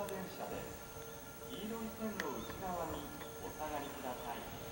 電車です。黄色い線の内側にお下がりください。